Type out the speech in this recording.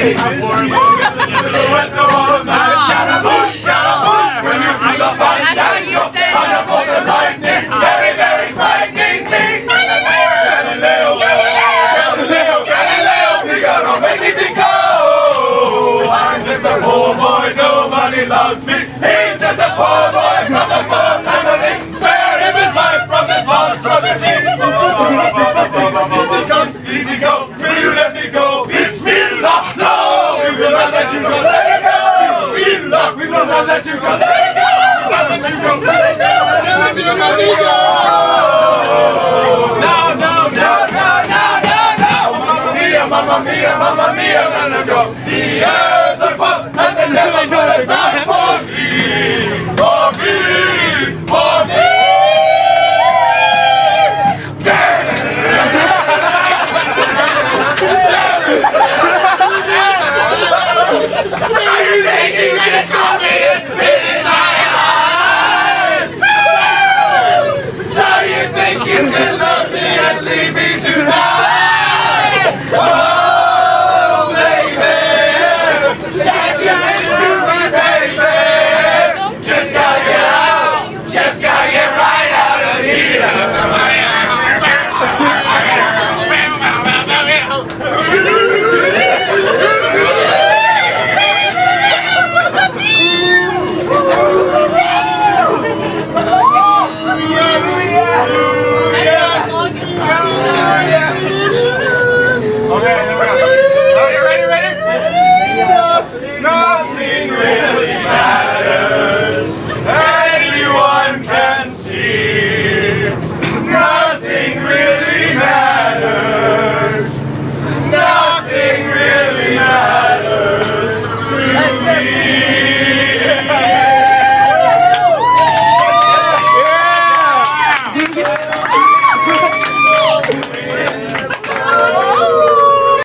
When you do the fun dance, thunderbolt and lightning, very, very frightening me. Galileo, Galileo, Galileo, Figaro, make me go. I'm just a poor boy, nobody loves me. He's just a poor boy from the poor family. Spare him his life from this monstrosity. Easy come, easy go, will you let me go? Bismillah, no, we will not let you go, let it go. Bismillah, we will not let you go, let it go. Not let you go, let it go, let you go, let it go. No, no, no, no, no, no, no. Mamma mia, mamma mia, mamma mia, let it go.